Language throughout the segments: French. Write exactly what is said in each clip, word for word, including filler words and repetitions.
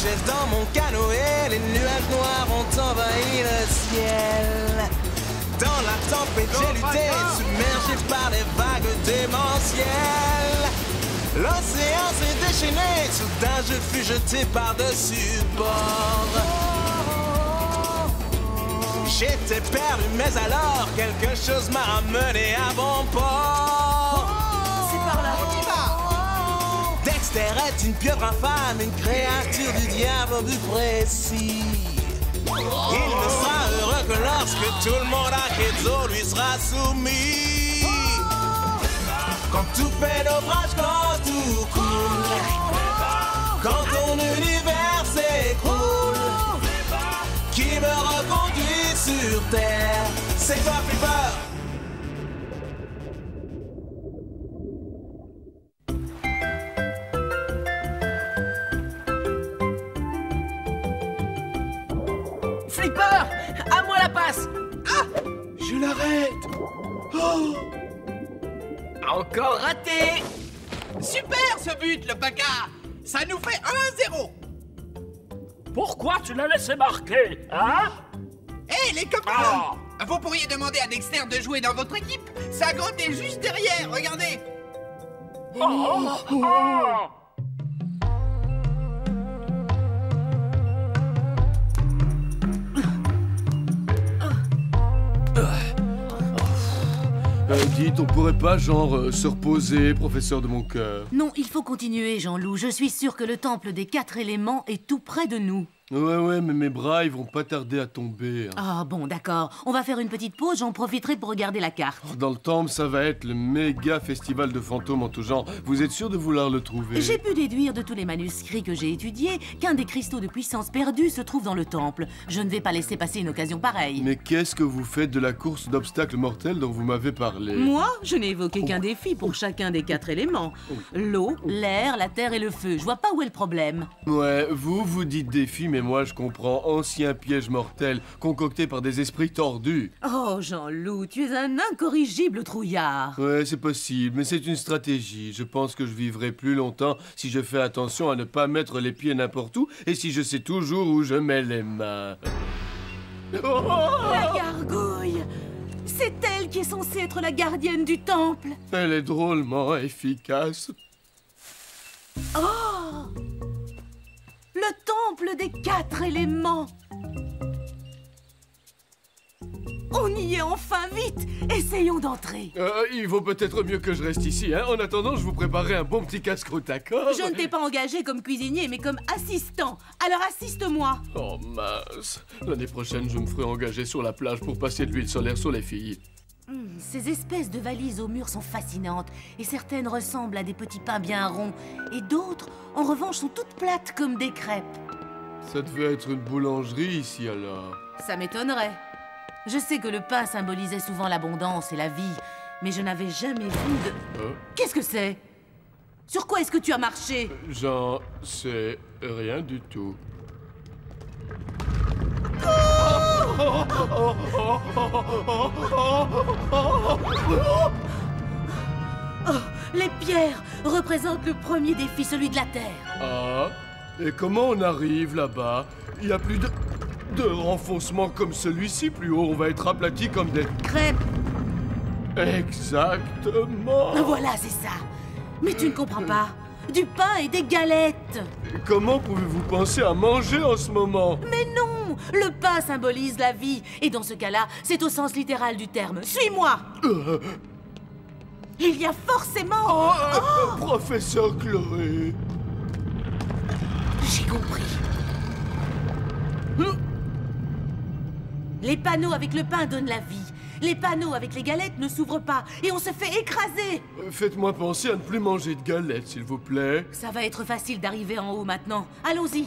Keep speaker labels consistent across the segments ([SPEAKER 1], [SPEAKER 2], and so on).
[SPEAKER 1] jette dans mon canoë, les nuages noirs ont envahi le ciel. Dans la tempête, j'ai lutté, submergé par les vagues démentielles. L'océan s'est déchaîné, soudain je fus jeté par-dessus bord. J'étais perdu, mais alors quelque chose m'a ramené à bon port.
[SPEAKER 2] C'est par là, on y va.
[SPEAKER 1] Dexter est une pieuvre infâme, une créature du diable au but précis. Il ne sera heureux que lorsque tout le monde à Quetzal lui sera soumis. Quand tout fait naufrage, quand tout coule, quand ton univers s'écroule, qui me reconduit sur terre, c'est toi Flipper.
[SPEAKER 2] Flipper, à moi la passe. Ah,
[SPEAKER 3] Je l'arrête. Oh,
[SPEAKER 2] encore raté.
[SPEAKER 4] Super ce but, le Paca. Ça nous fait un zéro.
[SPEAKER 5] Pourquoi tu l'as laissé marquer, hein?
[SPEAKER 4] Hé, les copains,
[SPEAKER 5] Ah.
[SPEAKER 4] vous pourriez demander à Dexter de jouer dans votre équipe. Sa grotte est juste derrière, regardez.
[SPEAKER 5] Oh, oh, oh.
[SPEAKER 3] euh, dites, on pourrait pas, genre, euh, se reposer, professeur de mon cœur?
[SPEAKER 6] Non, il faut continuer, Jean-Loup. Je suis sûr que le temple des quatre éléments est tout près de nous.
[SPEAKER 3] Ouais, ouais, mais mes bras, ils vont pas tarder à tomber. hein.
[SPEAKER 6] Ah bon, d'accord. On va faire une petite pause, j'en profiterai pour regarder la carte.
[SPEAKER 3] Dans le temple, ça va être le méga festival de fantômes en tout genre. Vous êtes sûr de vouloir le trouver?
[SPEAKER 6] J'ai pu déduire de tous les manuscrits que j'ai étudiés qu'un des cristaux de puissance perdus se trouve dans le temple. Je ne vais pas laisser passer une occasion pareille.
[SPEAKER 3] Mais qu'est-ce que vous faites de la course d'obstacles mortels dont vous m'avez parlé?
[SPEAKER 6] Moi, je n'ai évoqué qu'un défi pour chacun des quatre éléments. L'eau, l'air, la terre et le feu. Je vois pas où est le problème.
[SPEAKER 3] Ouais, vous, vous dites défi, mais moi, je comprends ancien piège mortel concocté par des esprits tordus.
[SPEAKER 6] Oh, Jean-Loup, tu es un incorrigible trouillard.
[SPEAKER 3] Ouais, c'est possible, mais c'est une stratégie. Je pense que je vivrai plus longtemps si je fais attention à ne pas mettre les pieds n'importe où et si je sais toujours où je mets les mains.
[SPEAKER 6] La gargouille! C'est elle qui est censée être la gardienne du temple.
[SPEAKER 3] Elle est drôlement efficace.
[SPEAKER 6] Oh! Le temple des quatre éléments. On y est enfin, vite! Essayons d'entrer.
[SPEAKER 3] Euh, il vaut peut-être mieux que je reste ici, hein. En attendant, je vous préparerai un bon petit casse-croûte, d'accord?
[SPEAKER 6] Je ne t'ai pas engagé comme cuisinier, mais comme assistant. Alors assiste-moi.
[SPEAKER 3] Oh mince. L'année prochaine, je me ferai engager sur la plage pour passer de l'huile solaire sur les filles.
[SPEAKER 6] Hmm, ces espèces de valises aux murs sont fascinantes, et certaines ressemblent à des petits pains bien ronds, et d'autres, en revanche, sont toutes plates comme des crêpes.
[SPEAKER 3] Ça devait être une boulangerie ici, alors.
[SPEAKER 6] Ça m'étonnerait. Je sais que le pain symbolisait souvent l'abondance et la vie, mais je n'avais jamais vu de...
[SPEAKER 3] Hein?
[SPEAKER 6] Qu'est-ce que c'est? Sur quoi est-ce que tu as marché?
[SPEAKER 3] J'en sais rien du tout.
[SPEAKER 6] Oh, les pierres représentent le premier défi, celui de la terre.
[SPEAKER 3] Ah, et comment on arrive là-bas? Il n'y a plus de... de renfoncement comme celui-ci. Plus haut, on va être aplati comme des...
[SPEAKER 6] Crêpes.
[SPEAKER 3] Exactement.
[SPEAKER 6] Voilà, c'est ça. Mais tu ne comprends pas. Du pain et des galettes.
[SPEAKER 3] Comment pouvez-vous penser à manger en ce moment?
[SPEAKER 6] Mais non, le pain symbolise la vie. Et dans ce cas-là, c'est au sens littéral du terme. Suis-moi.
[SPEAKER 3] Euh,
[SPEAKER 6] Il y a forcément...
[SPEAKER 3] oh, euh, Professeur Chloé.
[SPEAKER 6] J'ai compris. Les panneaux avec le pain donnent la vie. Les panneaux avec les galettes ne s'ouvrent pas et on se fait écraser.
[SPEAKER 3] Euh, Faites-moi penser à ne plus manger de galettes, s'il vous plaît.
[SPEAKER 6] Ça va être facile d'arriver en haut maintenant. Allons-y.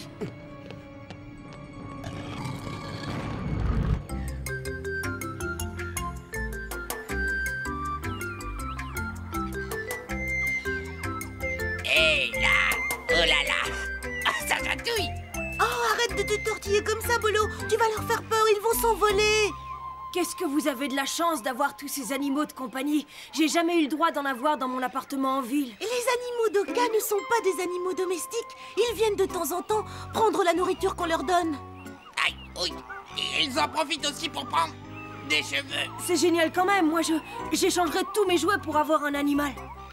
[SPEAKER 2] Hé là, oh là là, ah, ça gratouille.
[SPEAKER 6] Oh, arrête de te tortiller comme ça, Bolo. Tu vas leur faire peur, ils vont s'envoler.
[SPEAKER 7] Qu'est-ce que vous avez de la chance d'avoir tous ces animaux de compagnie. J'ai jamais eu le droit d'en avoir dans mon appartement en ville.
[SPEAKER 6] Et les animaux d'Oka ne sont pas des animaux domestiques. Ils viennent de temps en temps prendre la nourriture qu'on leur donne.
[SPEAKER 4] Aïe, oui. Et ils en profitent aussi pour prendre des cheveux.
[SPEAKER 7] C'est génial quand même. Moi, je j'échangerais tous mes jouets pour avoir un animal.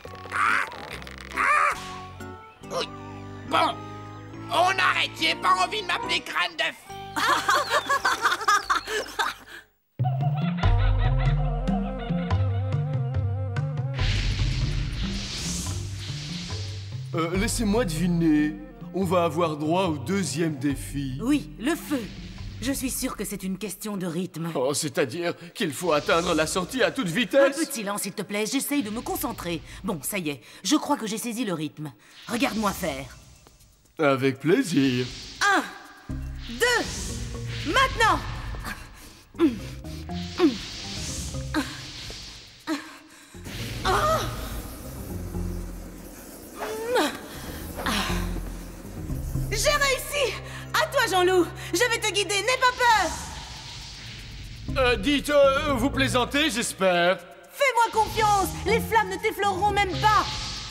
[SPEAKER 4] Oui. Bon, on arrête. J'ai pas envie de m'appeler crâne d'œuf.
[SPEAKER 3] Euh, laissez-moi deviner. On va avoir droit au deuxième défi.
[SPEAKER 6] Oui, le feu. Je suis sûre que c'est une question de rythme.
[SPEAKER 3] Oh, c'est-à-dire qu'il faut atteindre la sortie à toute
[SPEAKER 6] Un
[SPEAKER 3] vitesse.
[SPEAKER 6] peu de silence, s'il te plaît. J'essaye de me concentrer. Bon, ça y est. Je crois que j'ai saisi le rythme. Regarde-moi faire.
[SPEAKER 3] Avec plaisir.
[SPEAKER 6] Un, deux, maintenant. J'ai réussi! À toi, Jean-Loup! Je vais te guider, n'aie pas peur!
[SPEAKER 3] Euh, dites, euh, vous plaisantez, j'espère.
[SPEAKER 6] Fais-moi confiance! Les flammes ne t'effleureront même pas!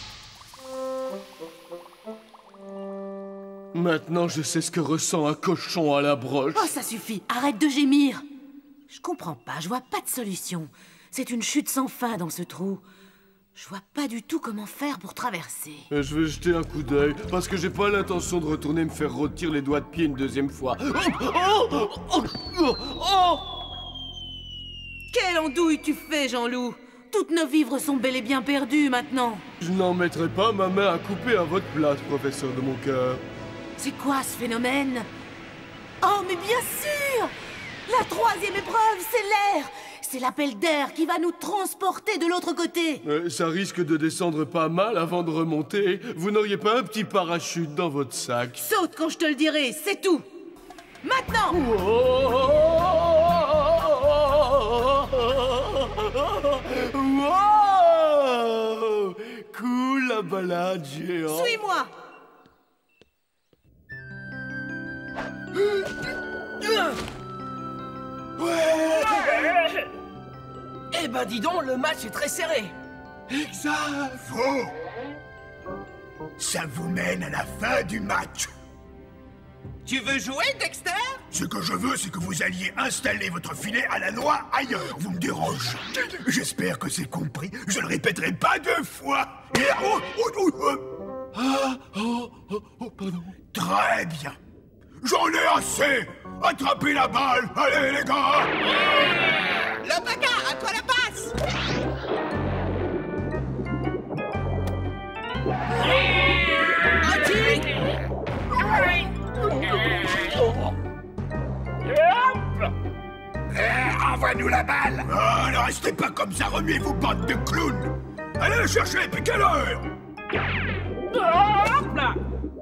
[SPEAKER 3] Maintenant, je sais ce que ressent un cochon à la broche.
[SPEAKER 6] Oh, ça suffit! Arrête de gémir! Je comprends pas, je vois pas de solution. C'est une chute sans fin dans ce trou. Je vois pas du tout comment faire pour traverser.
[SPEAKER 3] Euh, Je vais jeter un coup d'œil, parce que j'ai pas l'intention de retourner me faire rôtir les doigts de pied une deuxième fois. Oh, oh, oh, oh, oh.
[SPEAKER 6] Quelle andouille tu fais, Jean-Loup! Toutes nos vivres sont bel et bien perdues maintenant.
[SPEAKER 3] Je n'en mettrai pas ma main à couper à votre place, professeur de mon cœur.
[SPEAKER 6] C'est quoi ce phénomène? Oh, mais bien sûr! La troisième épreuve, c'est l'air! C'est l'appel d'air qui va nous transporter de l'autre côté!
[SPEAKER 3] Euh, ça risque de descendre pas mal avant de remonter. Vous n'auriez pas un petit parachute dans votre sac?
[SPEAKER 6] Saute quand je te le dirai, c'est tout! Maintenant!
[SPEAKER 3] Wow! Cool la balade, géant!
[SPEAKER 6] Suis-moi!
[SPEAKER 2] Eh ben dis donc, le match est très serré.
[SPEAKER 8] Exact. Faux. Ça vous mène à la fin du match.
[SPEAKER 4] Tu veux jouer, Dexter?
[SPEAKER 8] Ce que je veux, c'est que vous alliez installer votre filet à la noix ailleurs. Vous me dérangez. J'espère que c'est compris. Je ne le répéterai pas deux fois. Et... Oh, oh, oh, oh.
[SPEAKER 3] Ah, oh, oh, oh, pardon.
[SPEAKER 8] Très bien. J'en ai assez. Attrapez la balle. Allez, les gars.
[SPEAKER 4] Le bagarre, à toi la passe.
[SPEAKER 2] Un tir.
[SPEAKER 8] Eh, envoie-nous la balle. Oh, ne restez pas comme ça, remuez-vous, bande de clowns. Allez le chercher, puis quelle heure?
[SPEAKER 2] Hop là.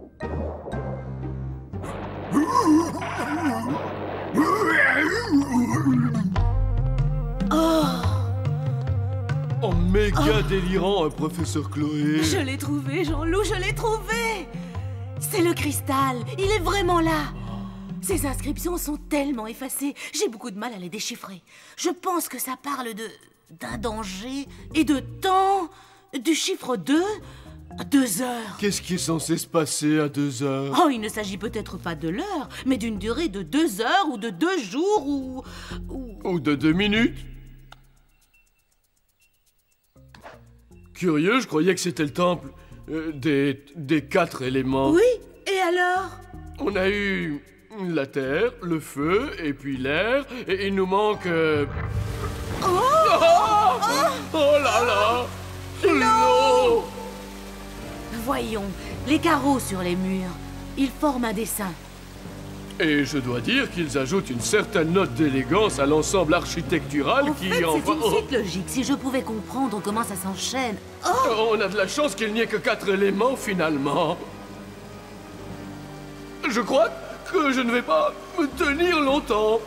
[SPEAKER 3] Oh, méga délirant, un professeur Chloé.
[SPEAKER 6] Je l'ai trouvé, Jean-Loup, je l'ai trouvé! C'est le cristal, il est vraiment là! Ces inscriptions sont tellement effacées, j'ai beaucoup de mal à les déchiffrer. Je pense que ça parle de... d'un danger et de temps, du chiffre deux, deux heures.
[SPEAKER 3] Qu'est-ce qui est censé se passer à deux heures?
[SPEAKER 6] Oh, il ne s'agit peut-être pas de l'heure, mais d'une durée de deux heures ou de deux jours ou... ou...
[SPEAKER 3] Ou de deux minutes? Curieux, je croyais que c'était le temple euh, des, des quatre éléments.
[SPEAKER 6] Oui, et alors?
[SPEAKER 3] On a eu la terre, le feu, et puis l'air, et il nous manque... euh,
[SPEAKER 6] Oh,
[SPEAKER 3] Oh, oh là là! L'eau!
[SPEAKER 6] Voyons, les carreaux sur les murs, ils forment un dessin.
[SPEAKER 3] Et je dois dire qu'ils ajoutent une certaine note d'élégance à l'ensemble architectural
[SPEAKER 6] En
[SPEAKER 3] qui
[SPEAKER 6] fait, c'est
[SPEAKER 3] envoie...
[SPEAKER 6] une suite logique. Si je pouvais comprendre comment ça s'enchaîne. Oh,
[SPEAKER 3] Oh, on a de la chance qu'il n'y ait que quatre éléments, finalement. Je crois que je ne vais pas me tenir longtemps.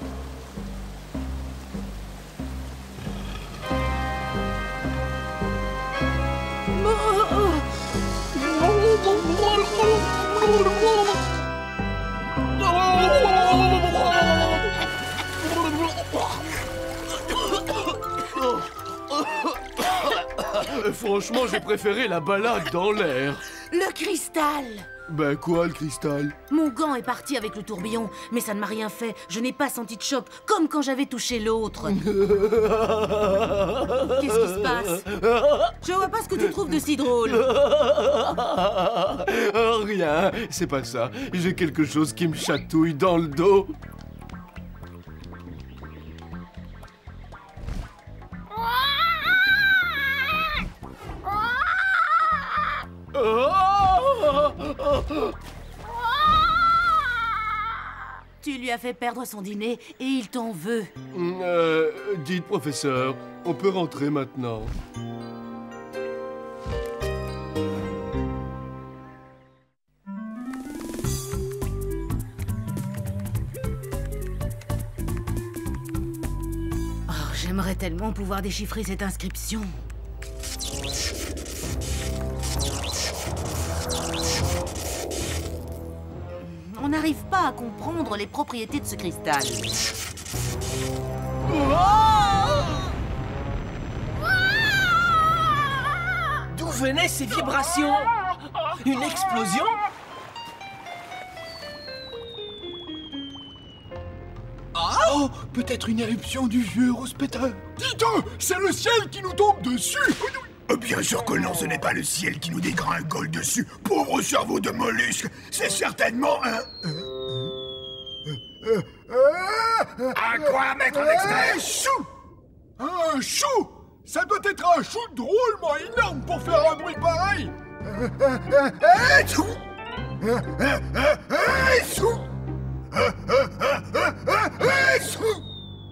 [SPEAKER 3] Euh, franchement, j'ai préféré la balade dans l'air.
[SPEAKER 6] Le cristal!
[SPEAKER 3] Ben quoi, le cristal?
[SPEAKER 6] Mon gant est parti avec le tourbillon, mais ça ne m'a rien fait. Je n'ai pas senti de choc, comme quand j'avais touché l'autre. Qu'est-ce qui se passe? Je vois pas ce que tu trouves de si drôle.
[SPEAKER 3] Rien, c'est pas ça. J'ai quelque chose qui me chatouille dans le dos.
[SPEAKER 6] Tu lui as fait perdre son dîner et il t'en veut.
[SPEAKER 3] Euh, dites, professeur, on peut rentrer maintenant.
[SPEAKER 6] Oh, j'aimerais tellement pouvoir déchiffrer cette inscription. On n'arrive pas à comprendre les propriétés de ce cristal.
[SPEAKER 2] D'où venaient ces vibrations? Une explosion?
[SPEAKER 8] Oh, peut-être une éruption du vieux rouspéteur. Dites, c'est le ciel qui nous tombe dessus. Bien sûr que non, ce n'est pas le ciel qui nous dégringole dessus. Pauvre cerveau de mollusque, c'est certainement un...
[SPEAKER 4] À quoi, maître Dexter?
[SPEAKER 8] Un chou! Un chou! Ça doit être un chou drôlement énorme pour faire un bruit pareil. Un chou! Un chou! Un chou!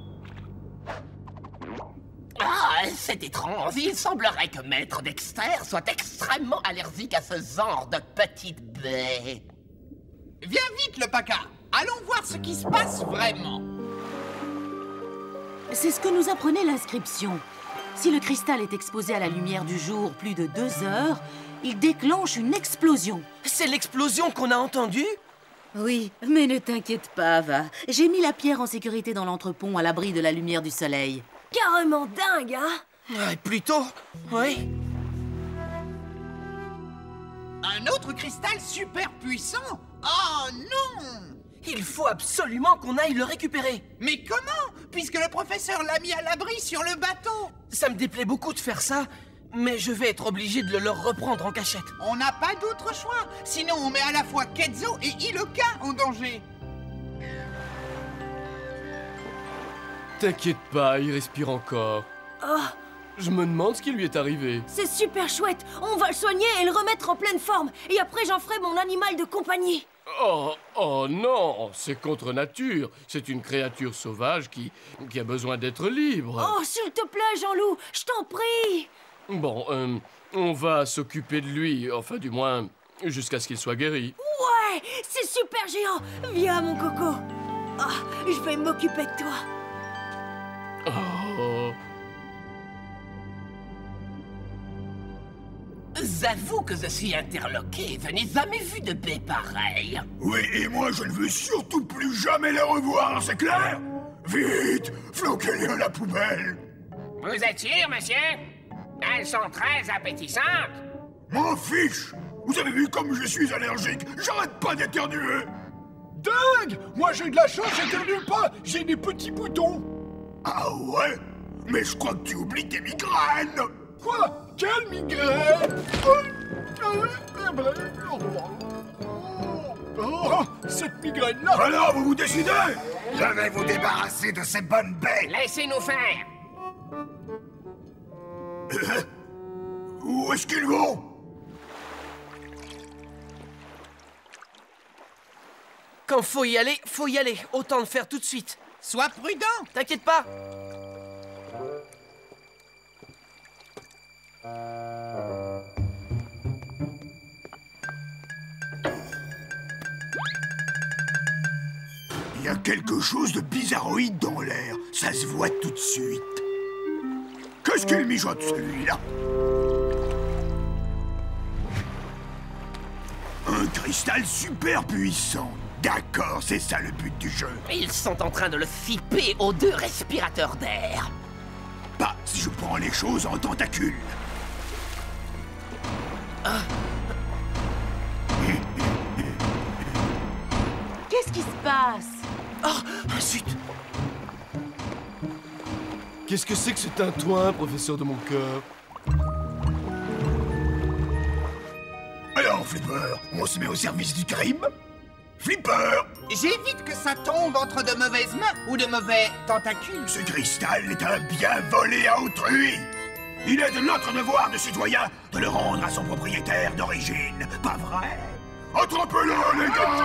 [SPEAKER 4] Ah, c'est étrange. Il semblerait que maître Dexter soit extrêmement allergique à ce genre de petite baie.
[SPEAKER 9] Viens vite, le Paca. Allons voir ce qui se passe vraiment.
[SPEAKER 6] C'est ce que nous apprenait l'inscription. Si le cristal est exposé à la lumière du jour plus de deux heures, il déclenche une explosion.
[SPEAKER 2] C'est l'explosion qu'on a entendue?
[SPEAKER 6] Oui, mais ne t'inquiète pas, Ava. J'ai mis la pierre en sécurité dans l'entrepont à l'abri de la lumière du soleil.
[SPEAKER 7] Carrément dingue, hein?
[SPEAKER 2] Ouais, plutôt, oui.
[SPEAKER 9] Un autre cristal super puissant? Oh non!
[SPEAKER 2] Il faut absolument qu'on aille le récupérer.
[SPEAKER 9] Mais comment? Puisque le professeur l'a mis à l'abri sur le bateau.
[SPEAKER 2] Ça me déplaît beaucoup de faire ça, mais je vais être obligé de le leur reprendre en cachette.
[SPEAKER 9] On n'a pas d'autre choix. Sinon, on met à la fois Ketzo et Hiloka en danger.
[SPEAKER 3] T'inquiète pas, il respire encore.
[SPEAKER 7] Oh,
[SPEAKER 3] Je me demande ce qui lui est arrivé.
[SPEAKER 7] c'est super chouette. On va le soigner et le remettre en pleine forme. Et après, j'en ferai mon animal de compagnie.
[SPEAKER 3] Oh, oh non, c'est contre nature. C'est une créature sauvage qui, qui a besoin d'être libre.
[SPEAKER 7] Oh, s'il te plaît, Jean-Loup, je t'en prie.
[SPEAKER 3] Bon, euh, on va s'occuper de lui, enfin du moins jusqu'à ce qu'il soit guéri.
[SPEAKER 7] Ouais, c'est super géant. Viens, mon coco. Ah, je vais m'occuper de toi.
[SPEAKER 3] Oh.
[SPEAKER 4] J'avoue que je suis interloqué. Je n'ai jamais vu de baie pareille.
[SPEAKER 8] Oui, et moi je ne veux surtout plus jamais les revoir, c'est clair? Vite, floquez-les à la poubelle.
[SPEAKER 4] Vous êtes sûr, monsieur? Elles sont très appétissantes.
[SPEAKER 8] M'en fiche. Vous avez vu comme je suis allergique? J'arrête pas d'éternuer. Dingue! Moi j'ai de la chance, j'éternue pas. J'ai des petits boutons. Ah ouais? Mais je crois que tu oublies tes migraines. Quoi? Quelle migraine? Oh, cette migraine-là! Alors, vous vous décidez? Je vais vous débarrasser de ces bonnes bêtes!
[SPEAKER 4] Laissez-nous faire.
[SPEAKER 8] Euh, Où est-ce qu'ils vont?
[SPEAKER 2] Quand faut y aller, faut y aller. Autant le faire tout de suite.
[SPEAKER 9] Sois prudent.
[SPEAKER 2] T'inquiète pas.
[SPEAKER 8] Il y a quelque chose de bizarroïde dans l'air. Ça se voit tout de suite. Qu'est-ce qu'il mijote, celui-là? Un cristal super puissant. D'accord, c'est ça le but du jeu.
[SPEAKER 4] Ils sont en train de le flipper aux deux respirateurs d'air.
[SPEAKER 8] Pas si je prends les choses en tentacules.
[SPEAKER 6] Qu'est-ce qui se passe?
[SPEAKER 2] Oh, zut!
[SPEAKER 3] Qu'est-ce que c'est que ce tintouin, professeur de mon cœur?
[SPEAKER 8] Alors, Flipper, on se met au service du crime? Flipper!
[SPEAKER 9] J'évite que ça tombe entre de mauvaises mains ou de mauvais tentacules.
[SPEAKER 8] Ce cristal est un bien volé à autrui. Il est de notre devoir de citoyen de le rendre à son propriétaire d'origine, pas vrai? Attrapez-le, les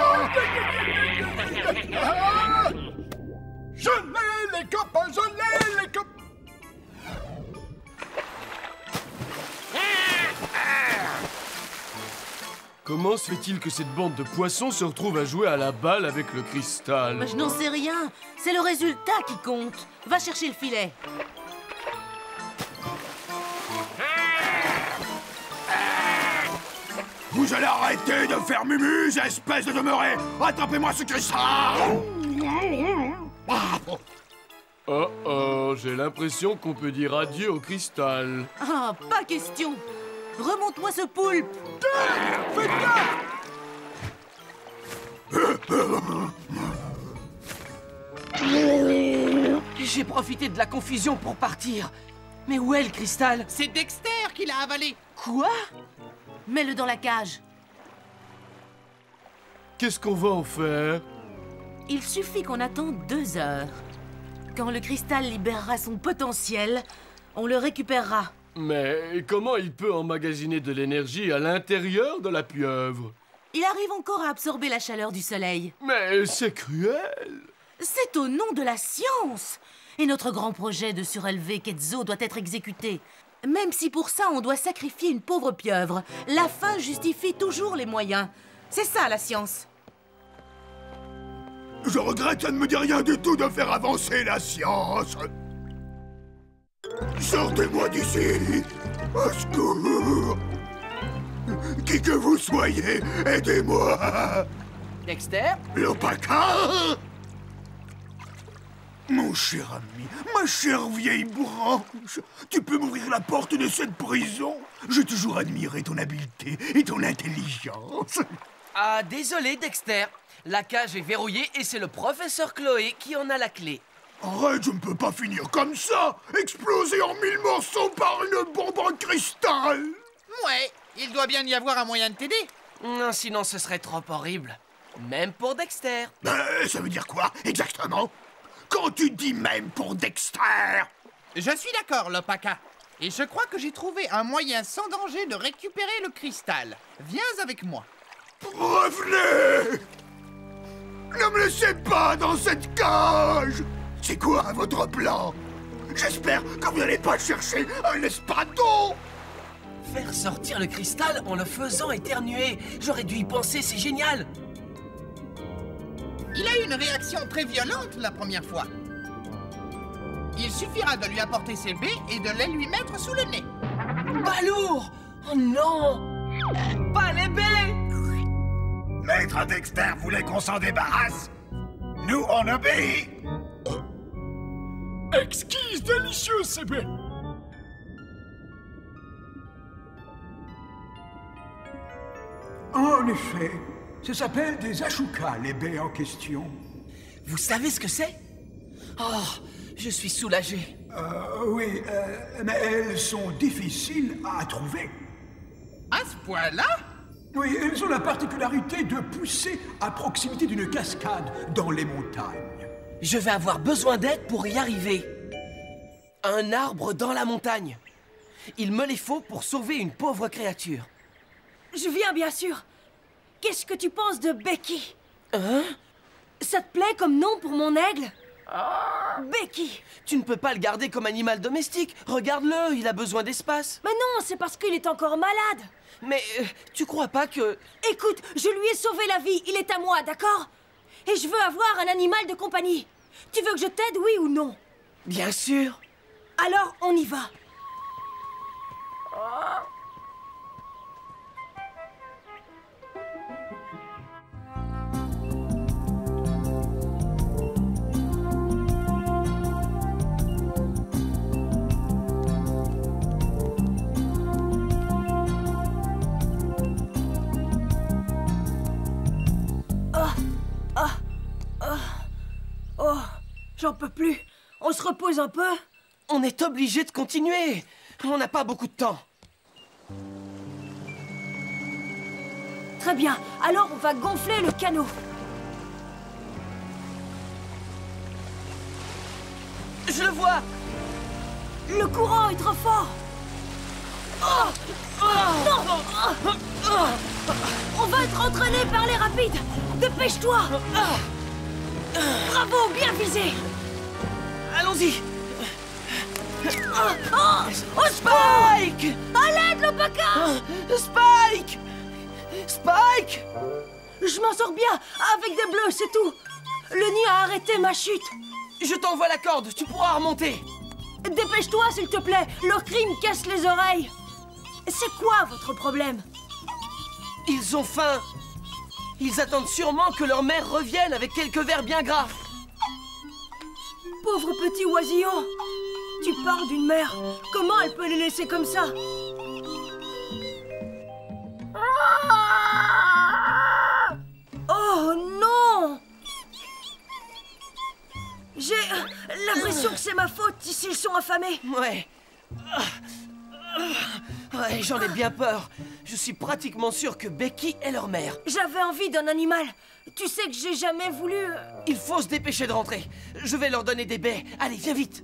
[SPEAKER 8] gars! Je l'ai, les copains, je l'ai, les copains!
[SPEAKER 3] Comment se fait-il que cette bande de poissons se retrouve à jouer à la balle avec le cristal?
[SPEAKER 6] Mais je n'en sais rien. C'est le résultat qui compte. Va chercher le filet.
[SPEAKER 8] Vous allez arrêter de faire mumuse, espèce de demeuré! Attrapez-moi ce cristal!
[SPEAKER 3] Oh oh, j'ai l'impression qu'on peut dire adieu au cristal.
[SPEAKER 6] Ah, pas question. Remonte-moi ce poulpe.
[SPEAKER 8] Faites gaffe!
[SPEAKER 2] J'ai profité de la confusion pour partir. Mais où est le cristal?
[SPEAKER 9] C'est Dexter qui l'a avalé.
[SPEAKER 2] Quoi?
[SPEAKER 6] Mets-le dans la cage.
[SPEAKER 3] Qu'est-ce qu'on va en faire?
[SPEAKER 6] Il suffit qu'on attende deux heures. Quand le cristal libérera son potentiel, on le récupérera.
[SPEAKER 3] Mais comment il peut emmagasiner de l'énergie à l'intérieur de la pieuvre?
[SPEAKER 6] Il arrive encore à absorber la chaleur du soleil.
[SPEAKER 3] Mais c'est cruel!
[SPEAKER 6] C'est au nom de la science! Et notre grand projet de surélever Quetzal doit être exécuté. Même si pour ça on doit sacrifier une pauvre pieuvre, la fin justifie toujours les moyens. C'est ça la science.
[SPEAKER 8] Je regrette, ça ne me dit rien du tout de faire avancer la science. Sortez-moi d'ici! Au secours! Qui que vous soyez, aidez-moi!
[SPEAKER 2] Dexter?
[SPEAKER 8] L'Opaka! Mon cher ami, ma chère vieille branche, tu peux m'ouvrir la porte de cette prison? J'ai toujours admiré ton habileté et ton intelligence.
[SPEAKER 2] Ah, désolé, Dexter. La cage est verrouillée et c'est le professeur Chloé qui en a la clé.
[SPEAKER 8] Arrête, je ne peux pas finir comme ça! Exploser en mille morceaux par une bombe en cristal!
[SPEAKER 9] Ouais, il doit bien y avoir un moyen de t'aider.
[SPEAKER 2] Non, sinon ce serait trop horrible. Même pour Dexter.
[SPEAKER 8] Ben, ça veut dire quoi, exactement? Quand tu dis même pour Dexter?
[SPEAKER 9] Je suis d'accord, Lopaka. Et je crois que j'ai trouvé un moyen sans danger de récupérer le cristal. Viens avec moi.
[SPEAKER 8] Revenez! Ne me laissez pas dans cette cage! C'est quoi votre plan? J'espère que vous n'allez pas chercher un espadon!
[SPEAKER 2] Faire sortir le cristal en le faisant éternuer. J'aurais dû y penser, c'est génial.
[SPEAKER 9] Il a eu une réaction très violente la première fois. Il suffira de lui apporter ses baies et de les lui mettre sous le nez.
[SPEAKER 2] Balourd! Oh non! Pas les baies!
[SPEAKER 8] Maître Dexter voulait qu'on s'en débarrasse. Nous, on obéit. Exquise, délicieuse, ces baies.
[SPEAKER 10] En effet, ça s'appelle des ashukas, les baies en question.
[SPEAKER 2] Vous savez ce que c'est? Oh, je suis soulagé.
[SPEAKER 10] Euh, oui, euh, mais elles sont difficiles à trouver.
[SPEAKER 9] À ce point-là?
[SPEAKER 10] Oui, elles ont la particularité de pousser à proximité d'une cascade dans les montagnes.
[SPEAKER 2] Je vais avoir besoin d'aide pour y arriver. Un arbre dans la montagne. Il me les faut pour sauver une pauvre créature.
[SPEAKER 7] Je viens, bien sûr. Qu'est-ce que tu penses de Becky?
[SPEAKER 2] Hein?
[SPEAKER 7] Ça te plaît comme nom pour mon aigle? Becky!
[SPEAKER 2] Tu ne peux pas le garder comme animal domestique. Regarde-le, il a besoin d'espace.
[SPEAKER 7] Mais non, c'est parce qu'il est encore malade.
[SPEAKER 2] Mais euh, tu crois pas que...
[SPEAKER 7] Écoute, je lui ai sauvé la vie, il est à moi, d'accord? Et je veux avoir un animal de compagnie. Tu veux que je t'aide, oui ou non?
[SPEAKER 2] Bien sûr.
[SPEAKER 7] Alors, on y va. j'en peux plus. On se repose un peu?
[SPEAKER 2] On est obligé de continuer. On n'a pas beaucoup de temps.
[SPEAKER 7] Très bien, alors on va gonfler le canot.
[SPEAKER 2] Je le vois.
[SPEAKER 7] Le courant est trop fort. Oh oh non oh oh On va être entraîné par les rapides. Dépêche-toi. Bravo, bien visé.
[SPEAKER 2] Allons-y.
[SPEAKER 7] Oh, oh, oh,
[SPEAKER 2] Spike!
[SPEAKER 7] À l'aide, l'Opaka!
[SPEAKER 2] Spike! Spike!
[SPEAKER 7] Je m'en sors bien, avec des bleus, c'est tout. Le nid a arrêté ma chute.
[SPEAKER 2] Je t'envoie la corde, tu pourras remonter.
[SPEAKER 7] Dépêche-toi, s'il te plaît, leur cri me casse les oreilles. C'est quoi votre problème?
[SPEAKER 2] Ils ont faim. Ils attendent sûrement que leur mère revienne avec quelques vers bien gras.
[SPEAKER 7] Pauvre petit oisillon. Tu parles d'une mère. Comment elle peut les laisser comme ça? Oh non! J'ai l'impression que c'est ma faute s'ils sont affamés.
[SPEAKER 2] Ouais. Ouais, j'en ai bien peur. Je suis pratiquement sûr que Becky est leur mère.
[SPEAKER 7] J'avais envie d'un animal. Tu sais que j'ai jamais voulu...
[SPEAKER 2] Il faut se dépêcher de rentrer. Je vais leur donner des baies. Allez, viens vite.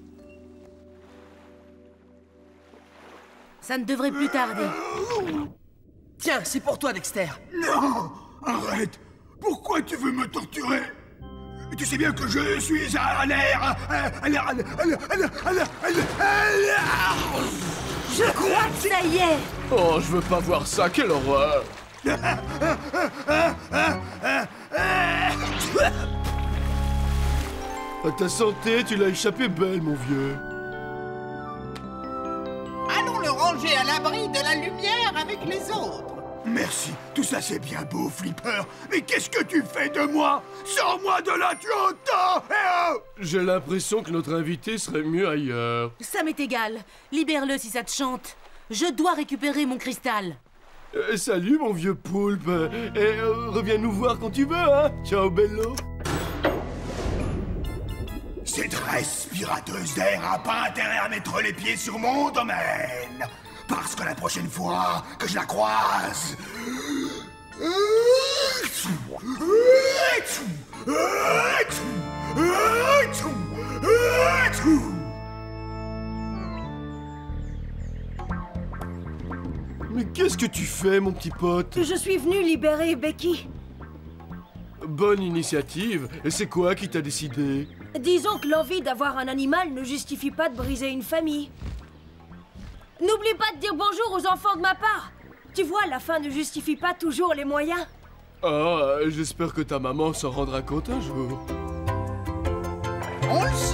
[SPEAKER 6] Ça ne devrait plus tarder.
[SPEAKER 2] Tiens, c'est pour toi, Dexter.
[SPEAKER 8] Non! Arrête! Pourquoi tu veux me torturer? Tu sais bien que je suis à l'air...
[SPEAKER 7] Je crois que ça y est.
[SPEAKER 3] Oh, je veux pas voir ça, quelle horreur! À ta santé, tu l'as échappé belle, mon vieux.
[SPEAKER 9] Allons le ranger à l'abri de la lumière avec les autres.
[SPEAKER 8] Merci, tout ça c'est bien beau, Flipper. Mais qu'est-ce que tu fais de moi? Sors-moi de là, tu entends? Eh oh!
[SPEAKER 3] J'ai l'impression que notre invité serait mieux ailleurs.
[SPEAKER 6] Ça m'est égal. Libère-le si ça te chante. Je dois récupérer mon cristal.
[SPEAKER 3] Euh, salut, mon vieux poulpe. Et euh, reviens nous voir quand tu veux, hein? Ciao, bello.
[SPEAKER 8] Cette respirateuse d'air a pas intérêt à mettre les pieds sur mon domaine. Parce que la prochaine fois que je la croise...
[SPEAKER 3] Mais qu'est-ce que tu fais, mon petit pote?
[SPEAKER 7] Je suis venu libérer Becky.
[SPEAKER 3] Bonne initiative. Et c'est quoi qui t'a décidé?
[SPEAKER 7] Disons que l'envie d'avoir un animal ne justifie pas de briser une famille. N'oublie pas de dire bonjour aux enfants de ma part. Tu vois, la fin ne justifie pas toujours les moyens.
[SPEAKER 3] Ah, j'espère que ta maman s'en rendra compte un jour.
[SPEAKER 9] On le